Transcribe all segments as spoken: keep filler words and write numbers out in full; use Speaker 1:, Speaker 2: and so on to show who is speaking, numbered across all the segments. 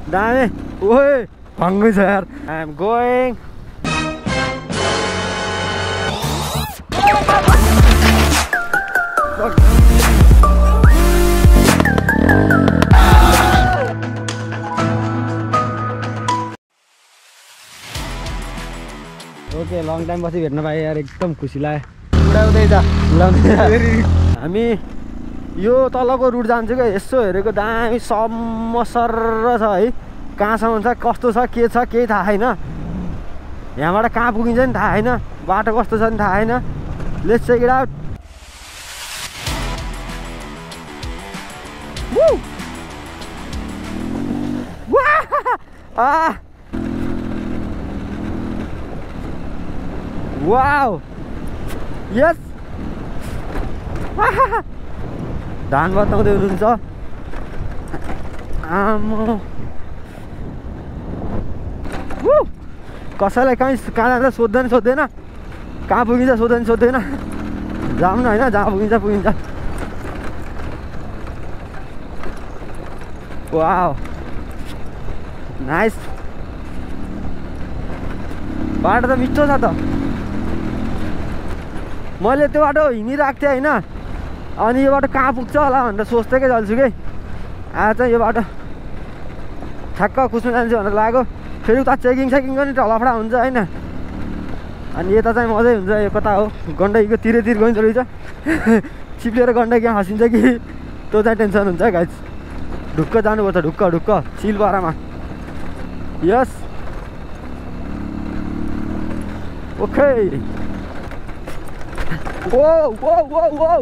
Speaker 1: दामी ओए भङ्गै छ यार I am going okay long time पछि भेट्न पाएँ यार एकदम खुसी लाग्यो उडाउँदै जा उडाउँदै हामी यो तलको रुट जान्छु क्या यसो हेरेको दामी सम्म सर्र छ है कहाँसम्म छ कस्तो छ के छ केही थाहा छैन यहाँबाट कहाँ पुगिन्छ नि थाहा छैन बाटो कस्तो छ नि थाहा छैन let's check it out wow yes धान बताउँदै हुनुहुन्छ आम्म कसैलाई कहीँ कहाँ जाँदा सोध्दैन सोध्दैन कहाँ पुगिन्छ सोध्दैन सोध्दैन जाऊँ न होइन जहाँ पुगिन्छ पुगिन्छ वाउ नाइस बाटो त मिठो छ त मैले त्यो बाटो हिँडिरहेको थिएँ होइन अनि यो बाटो कहाँ पुग्छ होला भनेर सोच्दैकै चल्छु कि आज चाहिँ यो बाटो ठ्याक्क कुस्मा जान्छु भनेर लाग्यो फेरि उता चेकिङ सेकिङ पनि लफडा हुन्छ होइन अनि यता चाहिँ मजै हुन्छ यो कता हो गण्डकीको तिरैतिर गइन्छ रहेछ चिप्लेर गण्डकी यहाँ हसिन्छ कि त्यो चाहिँ टेन्सन हुन्छ गाइज ढुक्क जानुपर्छ ढुक्क ढुक्क सिलपारामा यस ओके ओ ओ ओ ओ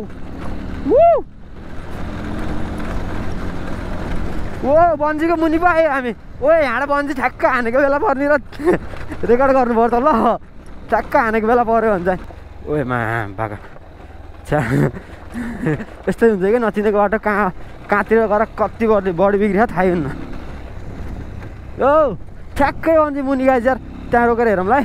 Speaker 1: ओ बन्जीको मुनि पो आयो हामी ओ यहाँबाट बन्जी ठ्याक्क हानेको बेला पर्ने र रेकर्ड गर्नु पर्छ ल ठ्याक्क हानेको बेला पऱ्यो भने चाहिँ ओए मा भाका छ्या यस्तै हुन्छ कि नचिनेको बाटो कहाँ कहाँतिर गएर कति बढी बडी बिग्रियो थाहै हुन्न ओ ठ्याक्कै बन्जी मुनि गाइज यार त्यहाँ रोकेर हेरौँला है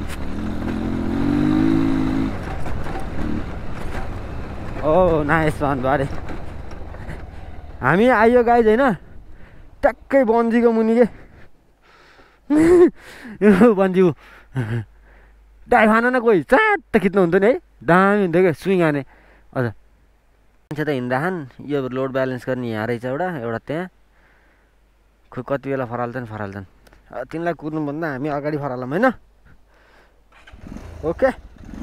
Speaker 1: ओ नाइस वान बारे हामी आइयो गाइज होइन ट्याक्कै बन्जीको मुनि के यो बन्जी डाइभ हान न कोही चाट खिच्नु हुन्थ्यो नि है दामी हुन्थ्यो क्या स्विङ हाने हजुर मान्छे त हिँड्दाखान यो लोड ब्यालेन्स गर्ने यहाँ रहेछ एउटा एउटा त्यहाँ खोइ कति बेला फराल्छन् फराल्छन् तिनलाई कुद्नुभन्दा हामी अगाडि फरालौँ होइन ओके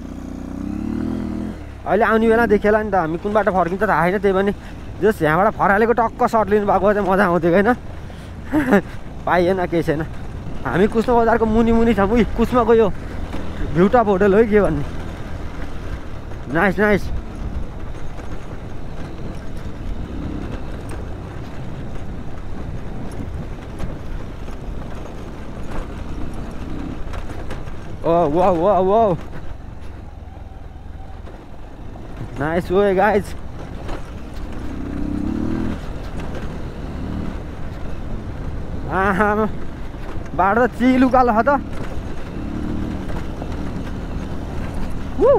Speaker 1: अहिले आउने बेला देखेला नि त हामी कुन बाटो फर्किन्छ थाहा छैन त्यही पनि जस यहाँबाट फरालेको टक्क सर्ट लिनु भएको चाहिँ मजा आउँथ्यो होइन पाइएन केही छैन हामी कुस्मा बजारको मुनि मुनि छौँ उही कुस्मा गयो भ्युटप होटल हो के भन्ने nice nice oh wow wow wow nice way guys आहा बाटो त चिलु कालो छ त वु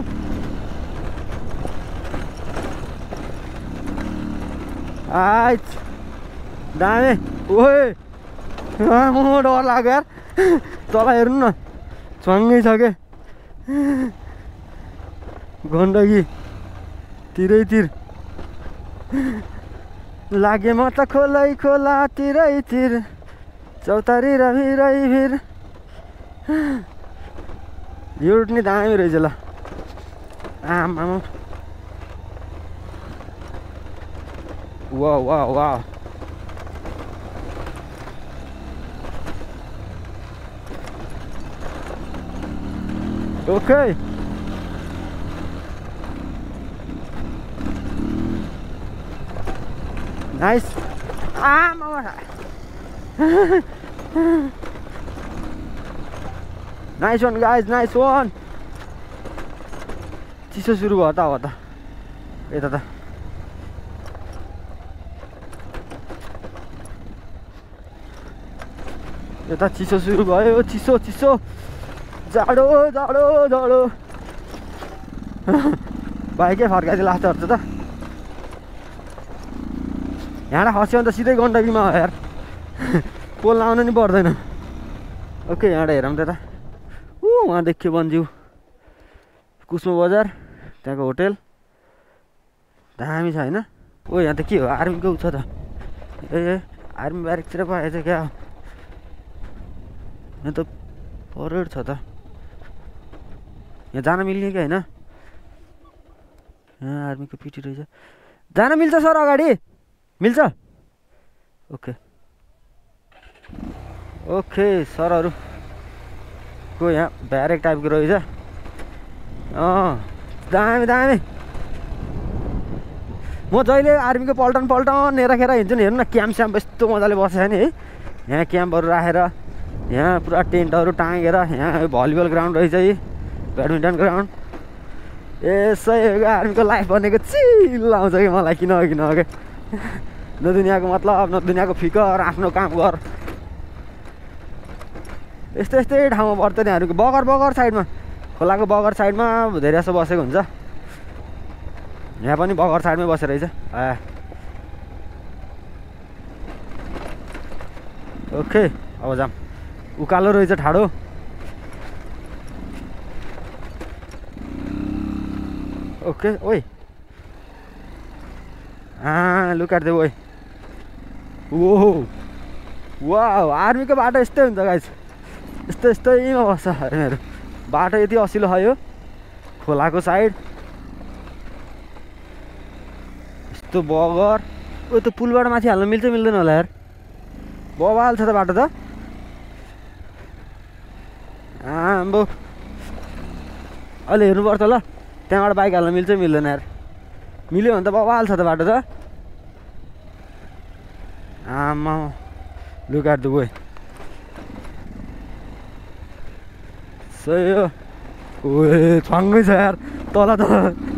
Speaker 1: आइच दामी ओए म डर लाग्यो यार तल हेर्नु न सँगै छ के गण्डकी तिरैतिर लागे म त खोलै खोला तिरैतिर चौतारी र भिरै भिर यो रुट नि दामी रहेछ ल आमा wow wow wow okay nice आमा nice one guys nice one चिसो सुरु भयो त अब त यता त यता चिसो सुरु भयो चिसो चिसो जाडो जाडो जाडो बाइकै फर्काइदियो लास्ट हर्छ त यहाँबाट खस्यो भने त सिधै गण्डकीमा हो यार पोल लाउनु नि पर्दैन। ओके यहाँबाट हेरौँ त यता ऊ वहाँ देखियो बन्ज्यू कुस्मो बजार त्यहाँको होटेल दामी छ होइन। ओ यहाँ त के हो आर्मीको उ छ त ए आर्मी ब्यारेकतिर पो आएछ क्या यहाँ त परेड छ त यहाँ जान मिल्ने कि होइन यहाँ आर्मीको पिटी रहेछ जान मिल्छ सर अगाडि मिल्छ ओके ओके सरहरू को यहाँ ब्यारेक टाइपको रहेछ अँ दामी दामी म जहिले आर्मीको पल्टन पल्टन नेराखेर हिँड्छु नि हेर्नु न क्याम्प स्याम्प यस्तो मजाले बसेको छ नि है यहाँ क्याम्पहरू राखेर यहाँ पुरा टेन्टहरू टाँगेर यहाँ भलिबल ग्राउन्ड रहेछ है ब्याडमिन्टन ग्राउन्ड यसै आर्मीको लाइफ भनेको चिल आउँछ कि मलाई किन हो किन हो कि न दुनियाँको मतलब न दुनियाँको फिकर आफ्नो काम गर यस्तै यस्तै ठाउँमा पर्छ नि हामीको बगर बगर साइडमा खोलाको बगर साइडमा धेरै जस्तो बसेको हुन्छ यहाँ पनि बगर साइडमै बसेर रहेछ आ ओके अब जाम उकालो रहेछ ठाडो ओके ओइ आ लुक एट द ओइ ओ वाउ आर्मीको बाटो यस्तै हुन्छ गाइस यस्तो यस्तैमा बस्छ आर्मीहरू बाटो यति असिलो छ यो खोलाको साइड यस्तो बगर ओ त्यो पुलबाट माथि हाल्न मिल्छ मिल्दैन होला यार बवाल छ त बाटो त आम्बो अहिले हेर्नुपर्छ ल त्यहाँबाट बाइक हाल्न मिल्छ मिल्दैन यार मिल्यो भने त बवाल छ त बाटो त आमा लुक एट द वे सही हो ओए छङ्गै छ यार तल त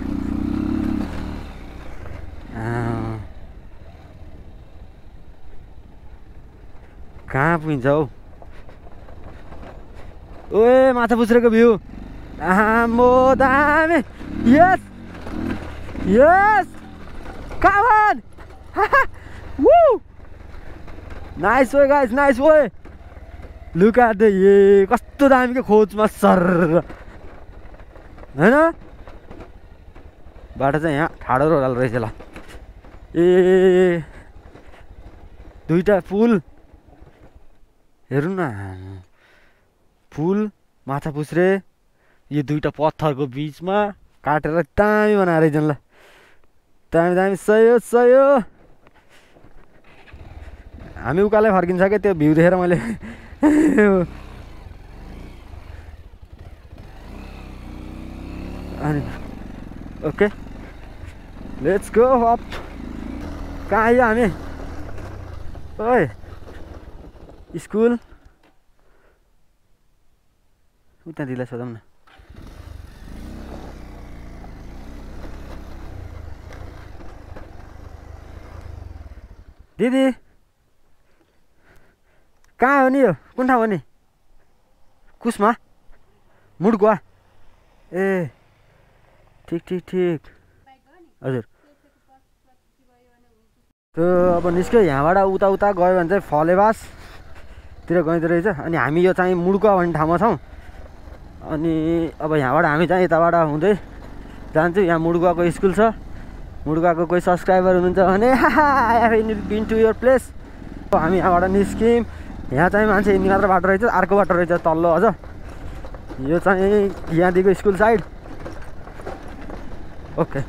Speaker 1: कहाँ पुगिन्छ हौ ओए माछा पुछ्रेको भ्यू आम्बो दामी yes yes come woo nice way guys nice way look at the ये कस्तो दामीको खोजमा सर हैन बाटो चाहिँ यहाँ ठाडो रोडाल रहेछ ल ए दुईटा पुल हेर्नु न पुल माछा पुछ्रे यो दुईटा पत्थरको बिचमा काटेर दामी बनाएर रहेछन् ल दामी दामी सही हो सही हो हामी उकालै फर्किन्छ क्या त्यो भ्यू देखेर मैले अनि ओके लेट्स गो अप कहाँ आयो हामी ओए स्कुल उता दिला सोधौँ न दिदी कहाँ हो नि यो कुन ठाउँ हो नि कुसमा मुडकुवा ए ठिक ठिक ठिक हजुर त्यो अब निस्क्यो यहाँबाट उता उता गयो भने चाहिँ फलेवासतिर गइँदो रहेछ अनि हामी यो चाहिँ मुडकुवा भन्ने ठाउँमा छौँ अनि अब यहाँबाट हामी चाहिँ यताबाट हुँदै जान्छु यहाँ मुडकुवाको स्कुल छ मुडकुवाको कोही सब्सक्राइबर हुनुहुन्छ भने I have been to your place हामी यहाँबाट निस्क्यौँ यहाँ चाहिँ मान्छे यति मात्र बाटो रहेछ अर्को बाटो रहेछ तल्लो अझ यो चाहिँ यहाँदेखिको school side okay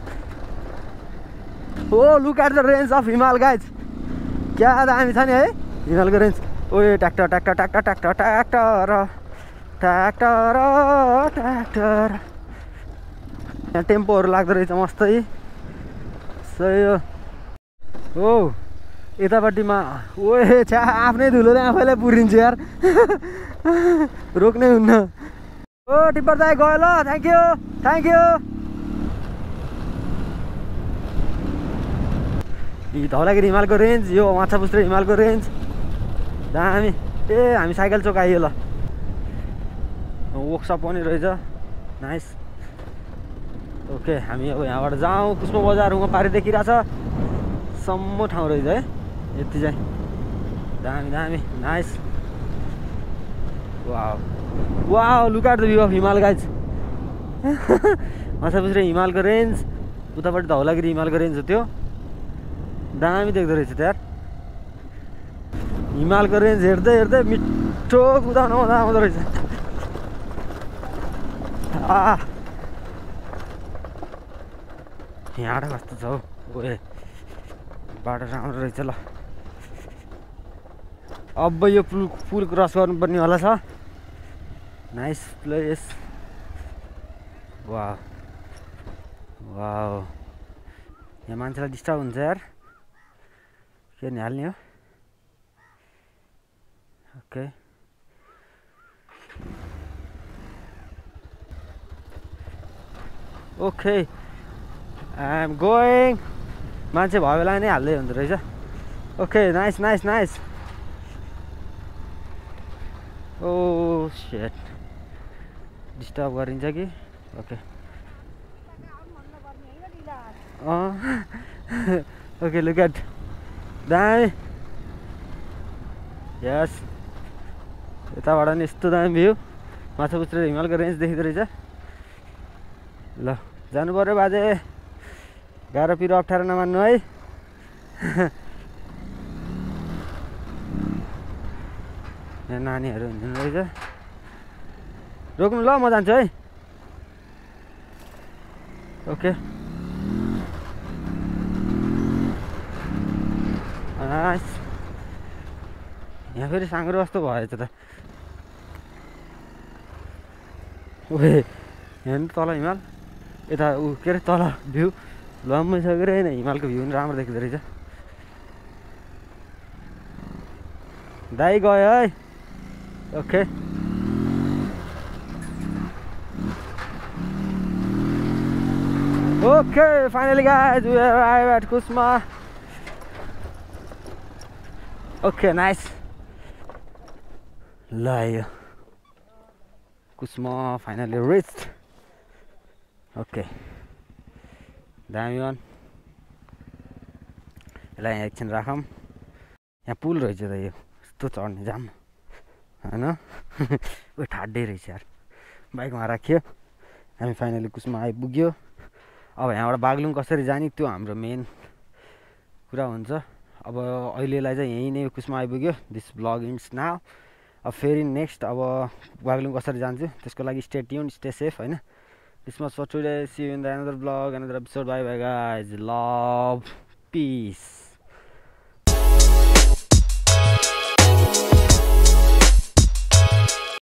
Speaker 1: oh look at the range of himal guys क्या दामी छ नि है हिमालको रेन्ज ओए tractor tractor tractor tractor tractor tractor tractor यहाँ टेम्पोहरू लाग्दो रहेछ मस्तै सही हो ओ यतापट्टिमा ओए छ्या आफ्नै धुलोले आफैलाई पुरिन्छ यार रोक्नै हुन्न ओ टिप्पर दाइ गयो ल थ्याङ्क यू थ्याङ्क यू यी धौलागिरी हिमालको रेन्ज यो माछा पुछ्रे हिमालको रेन्ज दामी ए हामी साइकल चोक आइयो ल वर्कसप पनि रहेछ नाइस ओके हामी अब यहाँबाट जाउँ कुस्मो बजार उहाँ पारि देखिरहेछ सम्म ठाउँ रहेछ है यति चाहिँ दामी दामी nice wow wow look at the view of himal guys Machhapuchhre हिमालको रेन्ज उतापट्टि धौलागिरी हिमालको रेन्ज हो त्यो दामी देख्दो रहेछ त यार हिमालको रेन्ज हेर्दै हेर्दै मिठो कुदाउन मजा आउँदो रहेछ आ यहाँबाट कस्तो छ हौ ओए बाटो राम्रो रहेछ ल अब यो पुल पुल क्रस गर्नुपर्ने होला छ नाइस प्लेस वाउ वाउ यहाँ मान्छेलाई डिस्टर्ब हुन्छ यार के नि हाल्ने हो okay okay I am going मान्छे भयो बेला नै हाल्दै हुँदो रहेछ okay nice nice nice oh set disturb गरिन्छ कि ओके अँ ओके लुक एट दामी यस यताबाट नि यस्तो दामी भ्यू माछापुच्छ्रे हिमालको रेन्ज देखिँदो रहेछ ल जानु पर्यो बाजे गाह्रो पिरो अप्ठ्यारो नमान्नु है यहाँ नानीहरू हुन्छन् रहेछ रोक्नु ल म जान्छु है ओके नाइस यहाँ फेरि साङ्ग्रो जस्तो भएछ त ओए यहाँ नि तल हिमाल यता ऊ के अरे तल भ्यू लम्बै छ के अरे होइन हिमालको भ्यू पनि राम्रो देखिँदो रहेछ दाइ गयो है okay okay finally guys we arrive at Kusma okay nice ल यो कुस्मा फाइनली रिच्ड ओके दामी वान यसलाई यहाँ एकछिन राखौँ यहाँ पुल रहेछ त यो यस्तो चढ्ने जाम होइन ऊ ठाड्दै रहेछ यार बाइकमा राख्यो हामी फाइनली कुस्मा आइपुग्यो अब यहाँबाट बागलुङ कसरी जाने त्यो हाम्रो मेन कुरा हुन्छ अब अहिलेलाई चाहिँ यहीँ नै कुस्मा आइपुग्यो दिस ब्लग इन्ड्स नाउ अब फेरि नेक्स्ट अब बागलुङ कसरी जान्छु त्यसको लागि स्टे ट्युन स्टे सेफ होइन this much for today see you in the another blog another episode bye bye guys love piece